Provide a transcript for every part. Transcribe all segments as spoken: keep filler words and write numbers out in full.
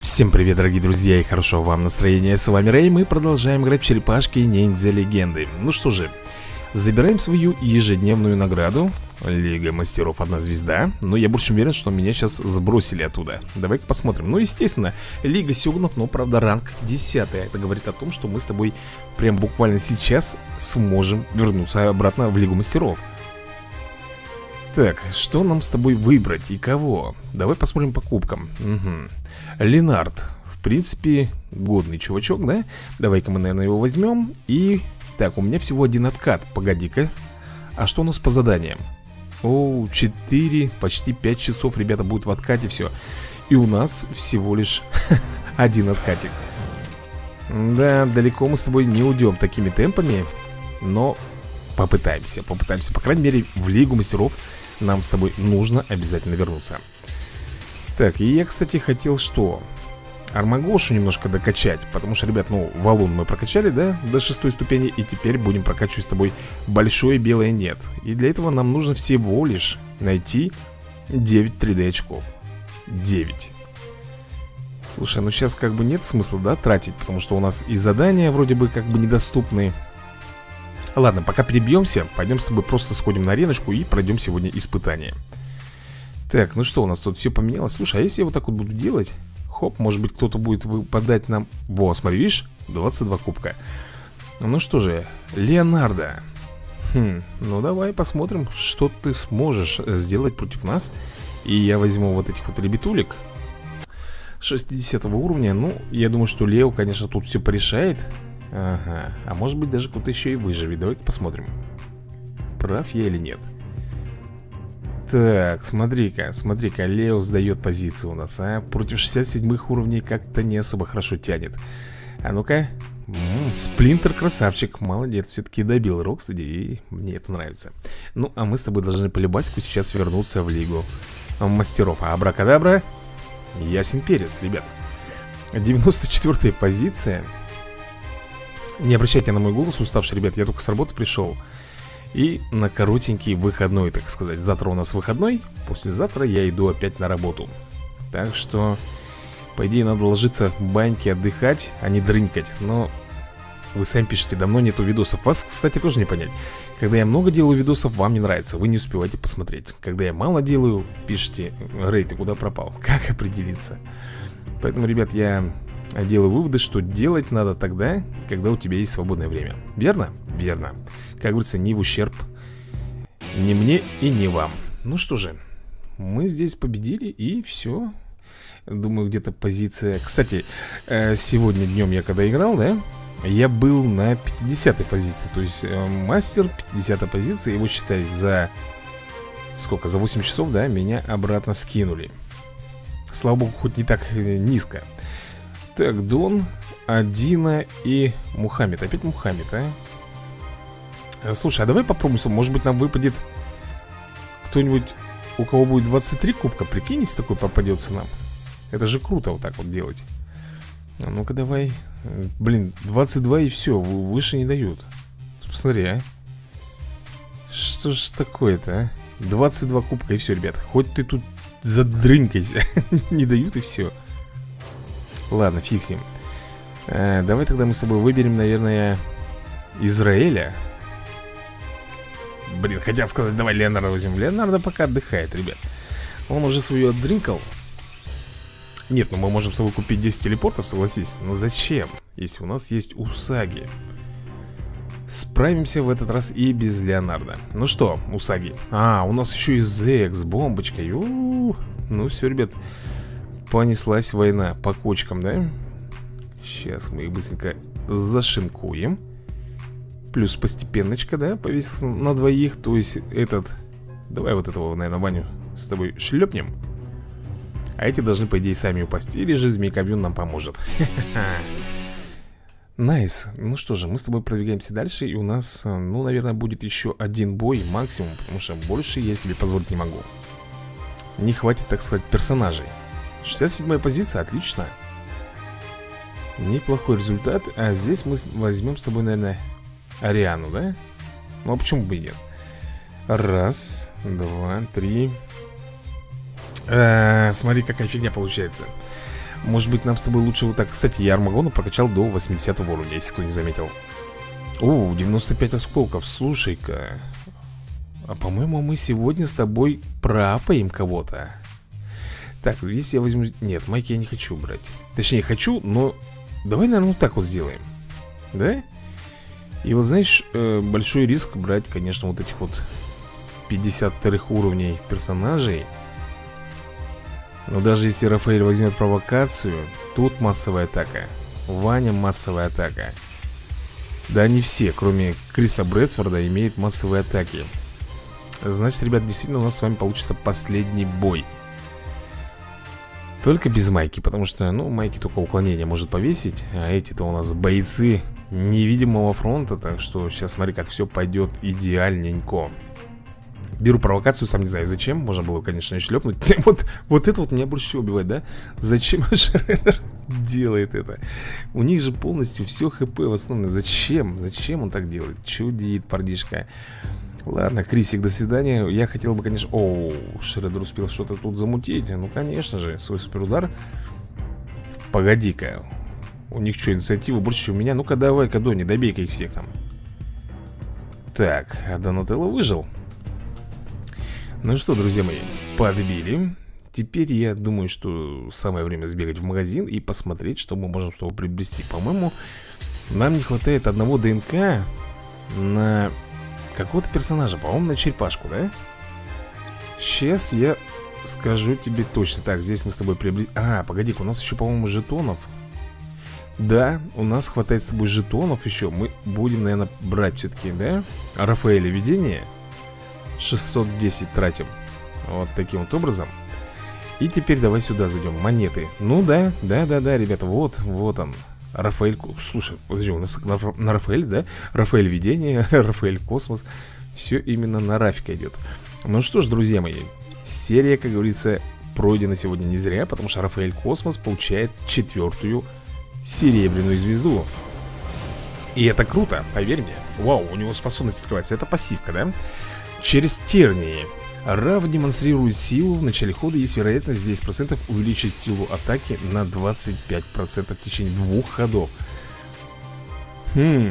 Всем привет, дорогие друзья, и хорошего вам настроения. С вами Рэй, мы продолжаем играть в черепашки ниндзя легенды. Ну что же, забираем свою ежедневную награду. Лига мастеров одна звезда. Но я больше уверен, что меня сейчас сбросили оттуда. Давай-ка посмотрим. Ну, естественно, Лига Сёгунов, но, правда, ранг десятый. Это говорит о том, что мы с тобой прям буквально сейчас сможем вернуться обратно в Лигу мастеров. Так, что нам с тобой выбрать и кого? Давай посмотрим по кубкам. Угу. Ленард, в принципе, годный чувачок, да? Давай-ка мы, наверное, его возьмем. И, так, у меня всего один откат. Погоди-ка. А что у нас по заданиям? О, четыре, почти пять часов, ребята, будет в откате все. И у нас всего лишь один откатик. Да, далеко мы с тобой не уйдем такими темпами. Но попытаемся, попытаемся. По крайней мере, в Лигу мастеров нам с тобой нужно обязательно вернуться. Так, и я, кстати, хотел что? Армагошу немножко докачать. Потому что, ребят, ну, валун мы прокачали, да, до шестой ступени. И теперь будем прокачивать с тобой большое белое нет. И для этого нам нужно всего лишь найти девять три дэ очков. девять. Слушай, ну сейчас как бы нет смысла, да, тратить. Потому что у нас и задания вроде бы как бы недоступны. Ладно, пока перебьемся, пойдем с тобой просто сходим на ареночку и пройдем сегодня испытание. Так, ну что, у нас тут все поменялось. Слушай, а если я вот так вот буду делать? Хоп, может быть кто-то будет выпадать нам. Во, смотри, видишь, двадцать два кубка. Ну что же, Леонардо. Хм, ну давай посмотрим, что ты сможешь сделать против нас. И я возьму вот этих вот ребятулек шестидесятого уровня. Ну, я думаю, что Лео, конечно, тут все порешает. Ага, а может быть даже кто-то еще и выживет. Давай-ка посмотрим, прав я или нет. Так, смотри-ка, смотри-ка, Лео сдает позицию у нас, а против шестидесяти седьмых уровней как-то не особо хорошо тянет. А ну-ка. Сплинтер красавчик, молодец, все-таки добил Рокстеди, и мне это нравится. Ну, а мы с тобой должны по любасику сейчас вернуться в Лигу мастеров. Абракадабра, ясен перец, ребят. девяносто четвёртая позиция. Не обращайте на мой голос, уставший, ребят, я только с работы пришел. И на коротенький выходной, так сказать. Завтра у нас выходной, послезавтра я иду опять на работу. Так что, по идее, надо ложиться в баньке, отдыхать, а не дрынькать. Но вы сами пишете, давно нету видосов. Вас, кстати, тоже не понять. Когда я много делаю видосов, вам не нравится, вы не успеваете посмотреть. Когда я мало делаю, пишите: Рэй, ты куда пропал? Как определиться? Поэтому, ребят, я делаю выводы, что делать надо тогда, когда у тебя есть свободное время. Верно? Верно. Как говорится, не в ущерб ни мне и ни вам. Ну что же, мы здесь победили, и все. Думаю, где-то позиция... Кстати, сегодня днем я когда играл, да, я был на пятидесятой позиции. То есть мастер пятидесятой позиции. Его, считай, за... Сколько? За восемь часов, да, меня обратно скинули. Слава богу, хоть не так низко. Так, Дон, Адина и Мухаммед. Опять Мухаммед, а? Слушай, а давай попробуем, может быть нам выпадет кто-нибудь, у кого будет двадцать три кубка. Прикинь, если такой попадется нам. Это же круто вот так вот делать. А ну-ка давай. Блин, двадцать два и все, выше не дают. Посмотри, а. Что ж такое-то, а? двадцать два кубка и все, ребят. Хоть ты тут задрынькайся. Не дают и все. Ладно, фиг с ним. а, Давай тогда мы с тобой выберем, наверное, Израиля. Блин, хотел сказать, давай Леонардо возьмем. Леонардо пока отдыхает, ребят. Он уже свою отдринкал. Нет, ну мы можем с тобой купить десять телепортов, согласись. Но зачем, если у нас есть Усаги? Справимся в этот раз и без Леонардо. Ну что, Усаги. А, у нас еще и Зек с бомбочкой. У-у-у. Ну все, ребят, понеслась война по кочкам, да? Сейчас мы их быстренько зашинкуем. Плюс постепенночка, да, повесился на двоих. То есть этот... Давай вот этого, наверное, Ваню с тобой шлепнем. А эти должны, по идее, сами упасть. Или же Змейковьюн нам поможет. Найс. Ну что же, мы с тобой продвигаемся дальше. И у нас, ну, наверное, будет еще один бой максимум. Потому что больше я себе позволить не могу. Не хватит, так сказать, персонажей. шестьдесят седьмая позиция, отлично. Неплохой результат. А здесь мы возьмем с тобой, наверное, Ариану, да? Ну а почему бы и нет? Раз, два, три. а, Смотри, какая фигня получается. Может быть, нам с тобой лучше вот так. Кстати, я Армагона прокачал до восьмидесятого уровня, если кто не заметил. О, девяносто пять осколков. Слушай-ка, а по-моему, мы сегодня с тобой проапаем кого-то. Так, здесь я возьму... Нет, майки я не хочу брать. Точнее, хочу, но... Давай, наверное, вот так вот сделаем. Да? И вот, знаешь, большой риск брать, конечно, вот этих вот пятьдесят вторых уровней персонажей. Но даже если Рафаэль возьмет провокацию, тут массовая атака. Ваня массовая атака. Да они все, кроме Криса Брэдфорда, имеют массовые атаки. Значит, ребят, действительно у нас с вами получится последний бой. Только без майки, потому что, ну, майки только уклонение может повесить. А эти-то у нас бойцы невидимого фронта. Так что сейчас смотри, как все пойдет идеальненько. Беру провокацию, сам не знаю зачем. Можно было, конечно, шлепнуть. Вот, вот это вот меня больше всего убивает, да? Зачем Шреддер делает это? У них же полностью все хп в основном. Зачем? Зачем он так делает? Чудит парнишка. Ладно, Крисик, до свидания. Я хотел бы, конечно... О, Шреддер успел что-то тут замутить. Ну, конечно же, свой суперудар. Погоди-ка. У них что, инициатива больше, чем у меня? Ну-ка, давай-ка, Дони, добей-ка их всех там. Так, а Донателло выжил. Ну что, друзья мои, подбили. Теперь я думаю, что самое время сбегать в магазин и посмотреть, что мы можем с тобой приобрести. По-моему, нам не хватает одного ДНК на какого-то персонажа. По-моему, на черепашку, да? Сейчас я скажу тебе точно. Так, здесь мы с тобой приобрели... А, погоди-ка, у нас еще, по-моему, жетонов. Да, у нас хватает с тобой жетонов еще. Мы будем, наверное, брать все-таки, да? Рафаэля видение. шестьсот десять тратим. Вот таким вот образом. И теперь давай сюда зайдем. Монеты. Ну да, да, да, да, ребята. Вот, вот он. Рафаэль. Слушай, подожди, у нас на, на Рафаэль, да? Рафаэль видение, Рафаэль космос. Все именно на Рафика идет. Ну что ж, друзья мои, серия, как говорится, пройдена сегодня не зря, потому что Рафаэль космос получает четвертую серебряную звезду. И это круто, поверь мне. Вау, у него способность открывается. Это пассивка, да? Через тернии. Раф демонстрирует силу. В начале хода есть вероятность десять процентов увеличить силу атаки на двадцать пять процентов в течение двух ходов. Хм.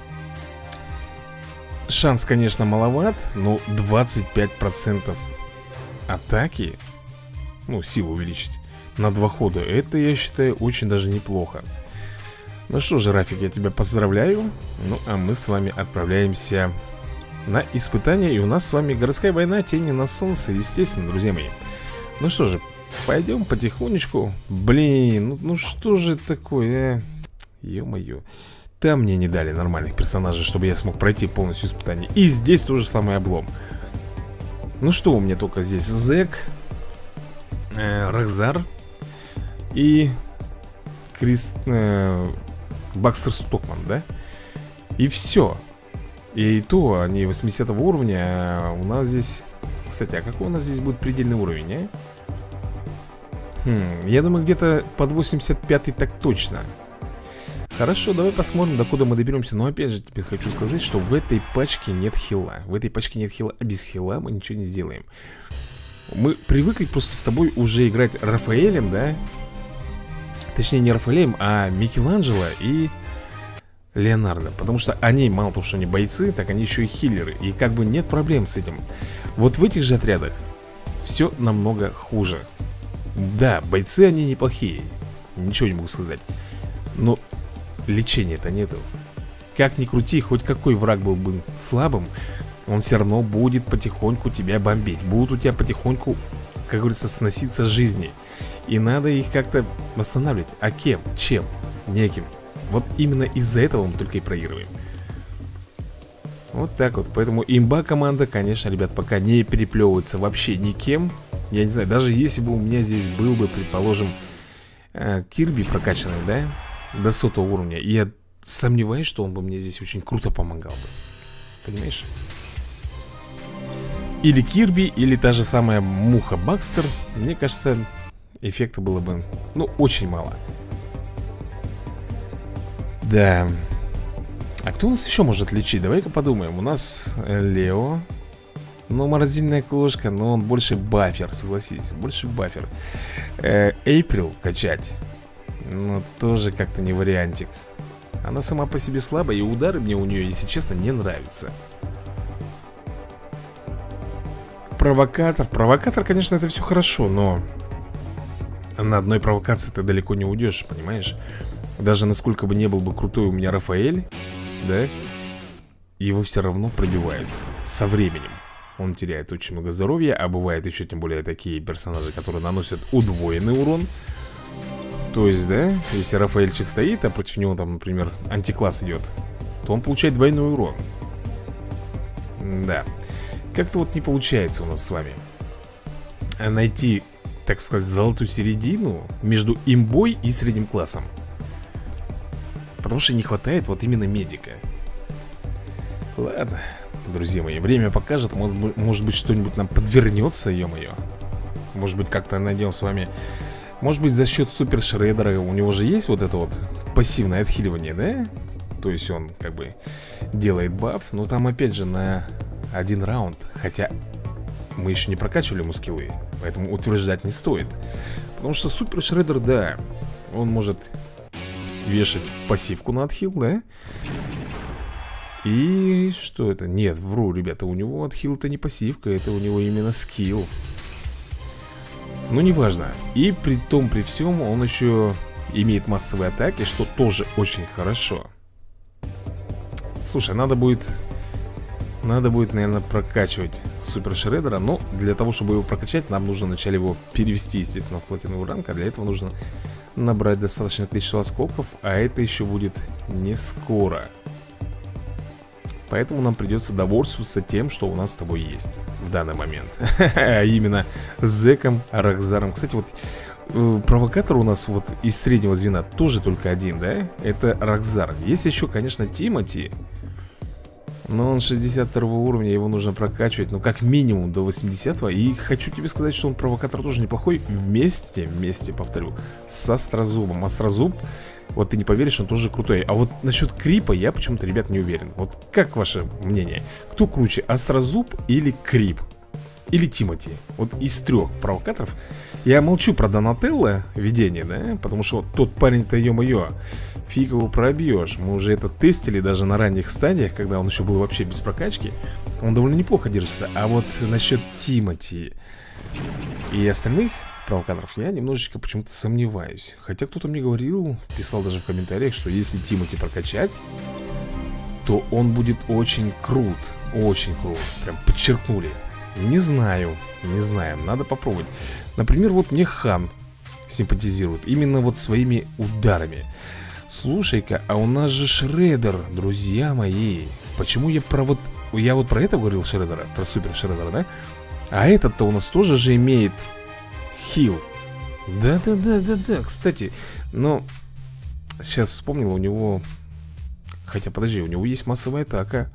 Шанс, конечно, маловат, но двадцать пять процентов атаки, ну, силу увеличить на два хода, это, я считаю, очень даже неплохо. Ну что же, Рафик, я тебя поздравляю. Ну, а мы с вами отправляемся на испытание. И у нас с вами городская война, тени на солнце, естественно, друзья мои. Ну что же, пойдем потихонечку. Блин, ну, ну что же такое, а? Ё-моё. Там мне не дали нормальных персонажей, чтобы я смог пройти полностью испытание. И здесь тоже самый облом. Ну что, у меня только здесь Зэк, э, Рахзар и Крис, э, Бакстер Стокман, да? И все. И то они восьмидесятого уровня, а у нас здесь... Кстати, а какой у нас здесь будет предельный уровень, а? Хм, я думаю, где-то под восемьдесят пятый так точно. Хорошо, давай посмотрим, докуда мы доберемся. Но опять же, теперь хочу сказать, что в этой пачке нет хила. В этой пачке нет хила, а без хила мы ничего не сделаем. Мы привыкли просто с тобой уже играть Рафаэлем, да? Точнее, не Рафаэлем, а Микеланджело и Леонардо. Потому что они, мало того, что они бойцы, так они еще и хиллеры. И как бы нет проблем с этим. Вот в этих же отрядах все намного хуже. Да, бойцы они неплохие, ничего не могу сказать. Но лечения-то нету. Как ни крути, хоть какой враг был бы слабым, он все равно будет потихоньку тебя бомбить. Будут у тебя потихоньку, как говорится, сноситься жизни. И надо их как-то восстанавливать. А кем? Чем? Неким. Вот именно из-за этого мы только и проигрываем. Вот так вот. Поэтому имба команда, конечно, ребят, пока не переплевывается вообще никем. Я не знаю, даже если бы у меня здесь был бы, предположим, Кирби прокачанный, да, до сотого уровня, и я сомневаюсь, что он бы мне здесь очень круто помогал бы. Понимаешь? Или Кирби, или та же самая Муха Бакстер. Мне кажется, эффекта было бы, ну, очень мало. Да. А кто у нас еще может лечить? Давай-ка подумаем. У нас Лео. Ну, морозильная кошка, но он больше бафер, согласись. Больше бафер. Эйприл качать. Но тоже как-то не вариантик. Она сама по себе слабая, и удары мне у нее, если честно, не нравятся. Провокатор. Провокатор, конечно, это все хорошо, но на одной провокации ты далеко не уйдешь, понимаешь? Даже насколько бы не был бы крутой у меня Рафаэль, да, его все равно пробивают со временем. Он теряет очень много здоровья, а бывает еще тем более такие персонажи, которые наносят удвоенный урон. То есть, да, если Рафаэльчик стоит, а против него там, например, антикласс идет, то он получает двойной урон. Да. Как-то вот не получается у нас с вами найти, так сказать, золотую середину между имбой и средним классом. Потому что не хватает вот именно медика. Ладно, друзья мои, время покажет. Может, может быть, что-нибудь нам подвернется, ё-моё. Может быть, как-то найдем с вами. Может быть, за счет Супер Шреддера. У него же есть вот это вот пассивное отхиливание, да? То есть он как бы делает баф. Но там опять же на один раунд. Хотя мы еще не прокачивали ему скиллы, поэтому утверждать не стоит. Потому что Супер Шреддер, да, он может вешать пассивку на отхил, да? И что это? Нет, вру, ребята, у него отхил-то не пассивка, это у него именно скилл. Ну, неважно. И при том, при всем, он еще имеет массовые атаки, что тоже очень хорошо. Слушай, надо будет... Надо будет, наверное, прокачивать Супер Шреддера. Но для того, чтобы его прокачать, нам нужно вначале его перевести, естественно, в платиновый ранг. А для этого нужно набрать достаточное количество осколков. А это еще будет не скоро. Поэтому нам придется довольствоваться тем, что у нас с тобой есть в данный момент. А именно Зеком, Рокзаром. Кстати, вот провокатор у нас вот из среднего звена тоже только один, да? Это Рокзар. Есть еще, конечно, Тимоти. Но он шестьдесят второго уровня, его нужно прокачивать, ну, как минимум до восьмидесятого. И хочу тебе сказать, что он провокатор тоже неплохой. Вместе, вместе, повторю, с Острозубом. Острозуб, вот ты не поверишь, он тоже крутой. А вот насчет Крипа я почему-то, ребят, не уверен. Вот как ваше мнение? Кто круче, Острозуб или Крип? Или Тимоти? Вот из трех провокаторов. Я молчу про Донателло видение, да? Потому что вот тот парень-то, ё-моё, фиг его пробьешь. Мы уже это тестили даже на ранних стадиях, когда он еще был вообще без прокачки. Он довольно неплохо держится. А вот насчет Тимоти и остальных провокаторов я немножечко почему-то сомневаюсь. Хотя кто-то мне говорил, писал даже в комментариях, что если Тимоти прокачать, то он будет очень крут. Очень крут. Прям подчеркнули. Не знаю, не знаю, надо попробовать. Например, вот мне Хан симпатизирует именно вот своими ударами. Слушай-ка, а у нас же Шреддер, друзья мои. Почему я про вот... Я вот про это говорил, Шреддера, про Супер Шреддера, да? А этот-то у нас тоже же имеет хил. Да-да-да-да-да, кстати. Но сейчас вспомнил, у него... Хотя, подожди, у него есть массовая атака.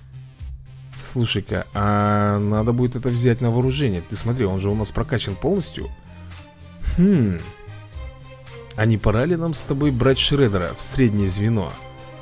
Слушай-ка, а надо будет это взять на вооружение. Ты смотри, он же у нас прокачан полностью. Хм. А не пора ли нам с тобой брать Шреддера в среднее звено?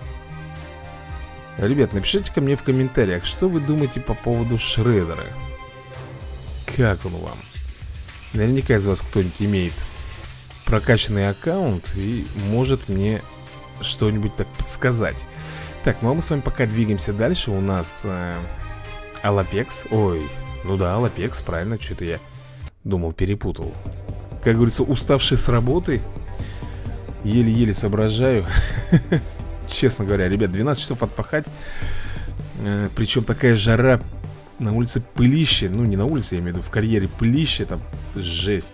Ребят, напишите ко мне в комментариях, что вы думаете по поводу Шреддера. Как он вам? Наверняка из вас кто-нибудь имеет прокачанный аккаунт и может мне что-нибудь так подсказать. Так, ну а мы с вами пока двигаемся дальше. У нас э, Алапекс. Ой, ну да, Алапекс, правильно, что-то я думал, перепутал. Как говорится, уставший с работы, еле-еле соображаю. Честно говоря, ребят, двенадцать часов отпахать. э, Причем такая жара. На улице пылище. Ну, не на улице, я имею в виду, в карьере пылище. Там жесть.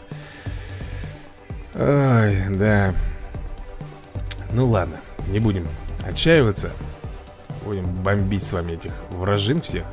Ай, да. Ну ладно, не будем отчаиваться. Будем бомбить с вами этих вражин всех.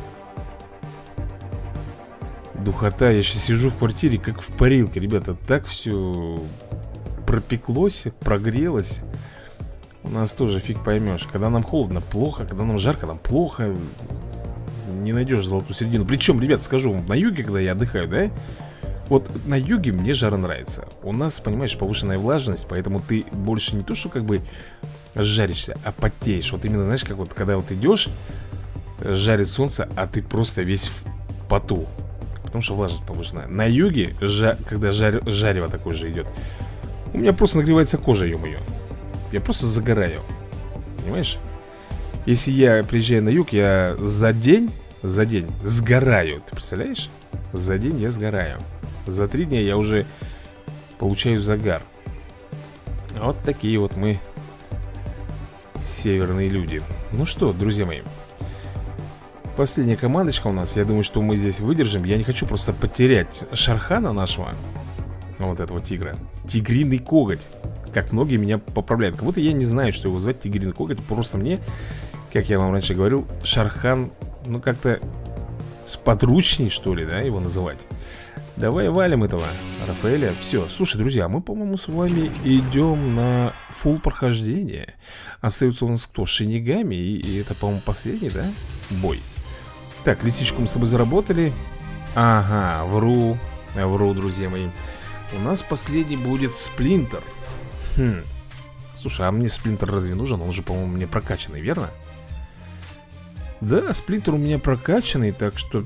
Духота, я сейчас сижу в квартире как в парилке, ребята. Так все пропеклось, прогрелось. У нас тоже фиг поймешь. Когда нам холодно, плохо. Когда нам жарко, нам плохо. Не найдешь золотую середину. Причем, ребят, скажу вам, на юге, когда я отдыхаю, да, вот на юге мне жара нравится. У нас, понимаешь, повышенная влажность. Поэтому ты больше не то, что как бы жаришься, а потеешь. Вот именно, знаешь, как вот когда вот идешь, жарит солнце, а ты просто весь в поту. Потому что влажность повышенная. На юге, жа когда жар... жарево такое же идет, У меня просто нагревается кожа, ё-моё. Я просто загораю. Понимаешь? Если я приезжаю на юг, я за день, за день сгораю. Ты представляешь? За день я сгораю. За три дня я уже получаю загар. Вот такие вот мы северные люди. Ну что, друзья мои, последняя командочка у нас. Я думаю, что мы здесь выдержим. Я не хочу просто потерять Шархана нашего. Вот этого тигра. Тигриный коготь. Как многие меня поправляют. Как будто я не знаю, что его звать тигриный коготь. Просто мне, как я вам раньше говорил, Шархан, ну как-то сподручней, что ли, да, его называть. Давай валим этого Рафаэля. Все, слушай, друзья, мы, по-моему, с вами идем на фулл прохождение. Остается у нас кто? Шинигами. И, и это, по-моему, последний, да? Бой. Так, лисичку мы с тобой заработали. Ага, вру. Вру, друзья мои. У нас последний будет Сплинтер. Хм. Слушай, а мне Сплинтер разве нужен? Он же, по-моему, мне прокачанный, верно? Да, Сплинтер у меня прокачанный, так что...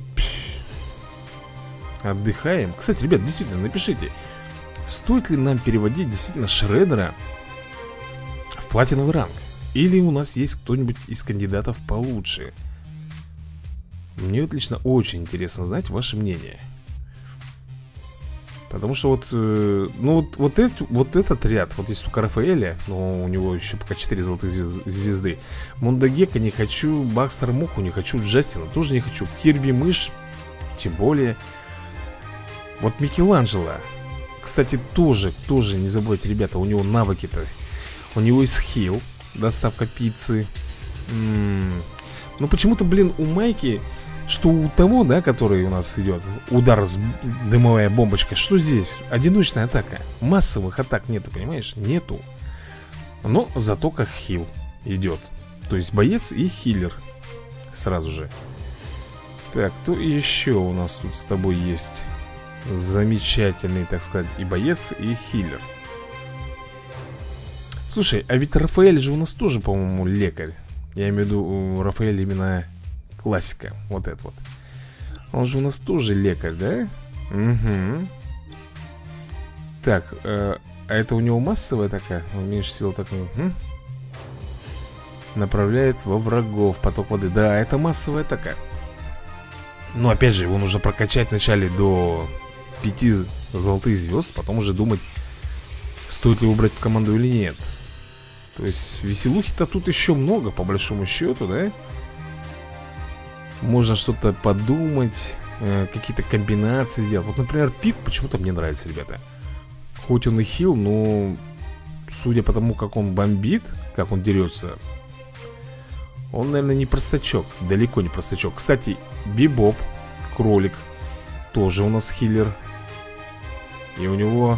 Отдыхаем. Кстати, ребят, действительно, напишите, стоит ли нам переводить действительно Шреддера в платиновый ранг? Или у нас есть кто-нибудь из кандидатов получше? Мне вот лично очень интересно знать ваше мнение. Потому что вот, э, ну вот, вот, это, вот этот ряд, вот есть только Рафаэля, но у него еще пока четыре золотых звезды. Мондагека не хочу, Бакстер Муху не хочу, Джастина тоже не хочу, Кирби Мышь тем более. Вот Микеланджело, кстати, тоже, тоже не забывайте, ребята, у него навыки-то. У него есть хил, доставка пиццы. М-м. Но почему-то, блин, у Майки, что у того, да, который у нас идет, удар с дымовая бомбочка, что здесь? Одиночная атака. Массовых атак нету, понимаешь? Нету. Но зато как хил идет. То есть боец и хиллер сразу же. Так, кто еще у нас тут с тобой есть? Замечательный, так сказать, и боец, и хиллер. Слушай, а ведь Рафаэль же у нас тоже, по-моему, лекарь. Я имею в виду, Рафаэль именно классика. Вот это вот. Он же у нас тоже лекарь, да? Угу. Так, э, а это у него массовая такая? Меньше сил так. Угу. Направляет во врагов поток воды. Да, это массовая такая. Но опять же, его нужно прокачать вначале до пяти золотых звезд, потом уже думать, стоит ли его брать в команду или нет. То есть веселухи-то тут еще много, по большому счету, да? Можно что-то подумать, э, какие-то комбинации сделать. Вот, например, Пит почему-то мне нравится, ребята. Хоть он и хил, но судя по тому, как он бомбит, как он дерется, он, наверное, не простачок. Далеко не простачок. Кстати, Бибоп, кролик, тоже у нас хиллер. И у него...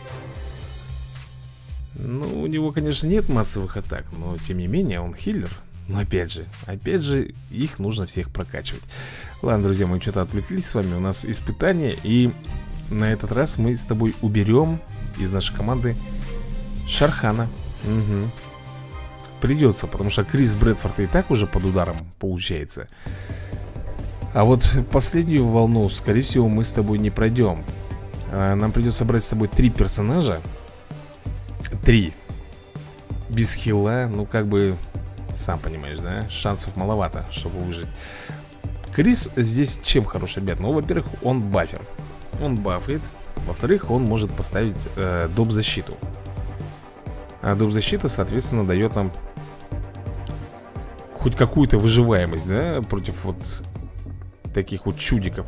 Ну, у него, конечно, нет массовых атак, но, тем не менее, он хиллер. Но, опять же, опять же, их нужно всех прокачивать. Ладно, друзья, мы что-то отвлеклись с вами. У нас испытание. И на этот раз мы с тобой уберем из нашей команды Шархана. Угу. Придется, потому что Крис Брэдфорд и так уже под ударом получается. А вот последнюю волну, скорее всего, мы с тобой не пройдем. Нам придется брать с тобой три персонажа. Три. Без хила, ну как бы, сам понимаешь, да? Шансов маловато, чтобы выжить. Крис здесь чем хорош, ребят? Ну, во-первых, он бафер. Он бафает. Во-вторых, он может поставить э, доп-защиту. А доп-защита, соответственно, дает нам хоть какую-то выживаемость, да? Против вот таких вот чудиков.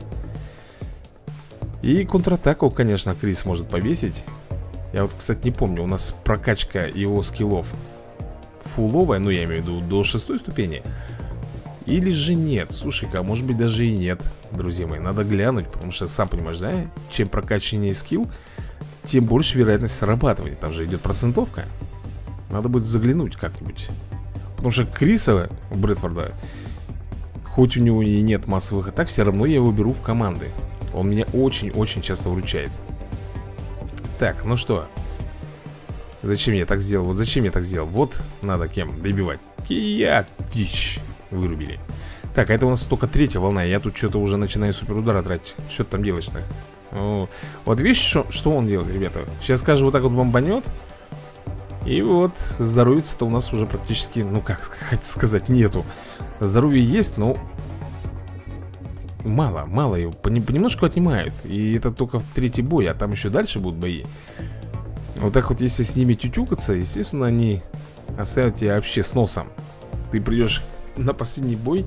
И контратаку, конечно, Крис может повесить. Я вот, кстати, не помню, у нас прокачка его скиллов фуловая, ну я имею в виду до шестой ступени. Или же нет, слушай-ка, может быть даже и нет, друзья мои. Надо глянуть, потому что, сам понимаешь, да? Чем прокачаннее скилл, тем больше вероятность срабатывания. Там же идет процентовка. Надо будет заглянуть как-нибудь. Потому что Криса Брэдфорда, хоть у него и нет массовых атак, все равно я его беру в команды. Он меня очень-очень часто выручает. Так, ну что? Зачем я так сделал? Вот зачем я так сделал? Вот надо кем добивать. Киятич. Вырубили. Так, а это у нас только третья волна. Я тут что-то уже начинаю суперудара тратить. Что ты там делаешь-то? О, вот видишь, что, что он делает, ребята? Сейчас, скажу, вот так вот бомбанет. И вот здоровья-то у нас уже практически, ну как сказать, нету. Здоровье есть, но мало, мало его, понемножку отнимают. И это только в третий бой, а там еще дальше будут бои. Вот так вот, если с ними тютюкаться, естественно, они оставят тебя вообще с носом. Ты придешь на последний бой,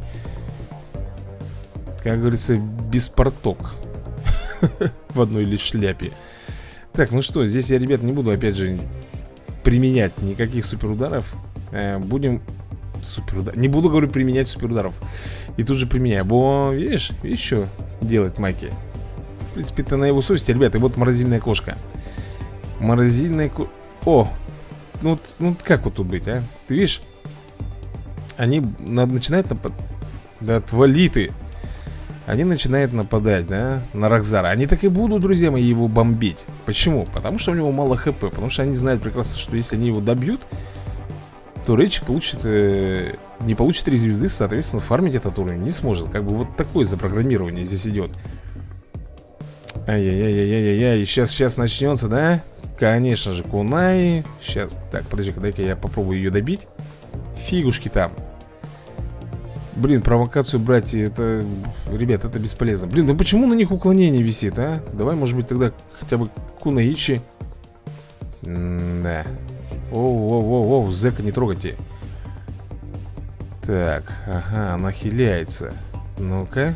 как говорится, без порток. В одной лишь шляпе. Так, ну что, здесь я, ребят, не буду, опять же, применять никаких суперударов. э, Будем суперудар... Не буду, говорю, применять суперударов. И тут же применяю. Во, видишь, видишь, что делает Майки? В принципе, это на его совести, ребята. И вот морозильная кошка. Морозильная кошка. О, ну вот, ну как вот тут быть, а? Ты видишь? Они на... начинают нападать. Да отвали ты. Они начинают нападать, да, на Рокзара. Они так и будут, друзья мои, его бомбить. Почему? Потому что у него мало хп. Потому что они знают прекрасно, что если они его добьют, то Рейчик получит, э, не получит три звезды, соответственно, фармить этот уровень не сможет. Как бы вот такое запрограммирование здесь идет. Ай-яй-яй-яй-яй-яй. Сейчас, сейчас начнется, да? Конечно же, кунай. Сейчас, так, подожди-ка, дай-ка я попробую ее добить. Фигушки там. Блин, провокацию брать, это... Ребят, это бесполезно. Блин, ну почему на них уклонение висит, а? Давай, может быть, тогда хотя бы Кунаичи. М-да. Оу-оу-оу-оу, зэка не трогайте. Так, ага, она хиляется. Ну-ка.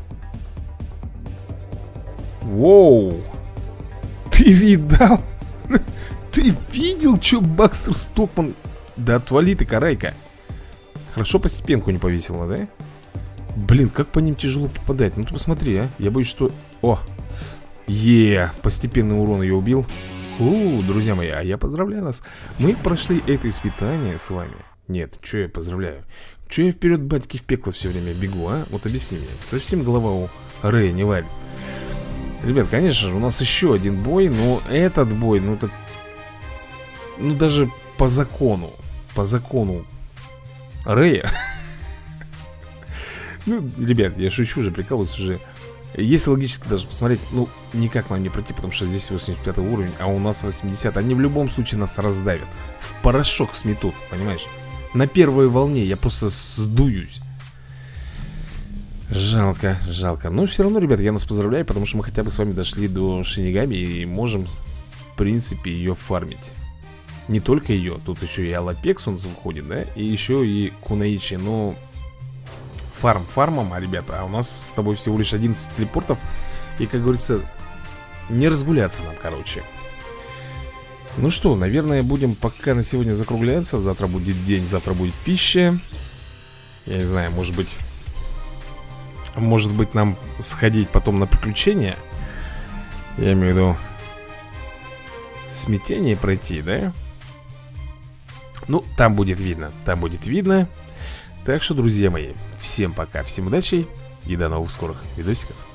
Воу. Ты видал? Ты видел, что Бакстер Стокман... Да отвали ты, карайка. Хорошо постепенку не повесила, да? Блин, как по ним тяжело попадать. Ну ты посмотри, а. Я боюсь, что... О! Е, постепенный урон ее убил. У, друзья мои, а я поздравляю нас. Мы прошли это испытание с вами. Нет, что я поздравляю? Че я вперед, батьки, в пекло все время бегу, а? Вот объясни мне. Совсем голова у Рэя не варит. Ребят, конечно же, у нас еще один бой. Но этот бой, ну это... Ну даже по закону. По закону Рэя. Ну, ребят, я шучу уже, прикалываюсь уже. Если логически даже посмотреть, ну, никак нам не пройти, потому что здесь восемьдесят пятый уровень, а у нас восемьдесят. Они в любом случае нас раздавят. В порошок сметут, понимаешь? На первой волне я просто сдуюсь. Жалко, жалко. Но все равно, ребят, я нас поздравляю, потому что мы хотя бы с вами дошли до Шинигами и можем, в принципе, ее фармить. Не только ее, тут еще и Алапекс у нас выходит, да? И еще и Кунаичи, но... Фарм фармом, а, ребята, а у нас с тобой всего лишь одиннадцать телепортов. И, как говорится, не разгуляться нам, короче. Ну что, наверное, будем пока на сегодня закругляться. Завтра будет день, завтра будет пища. Я не знаю, может быть... Может быть, нам сходить потом на приключения. Я имею в виду смятение пройти, да? Ну, там будет видно, там будет видно. Так что, друзья мои, всем пока, всем удачи и до новых скорых видосиков.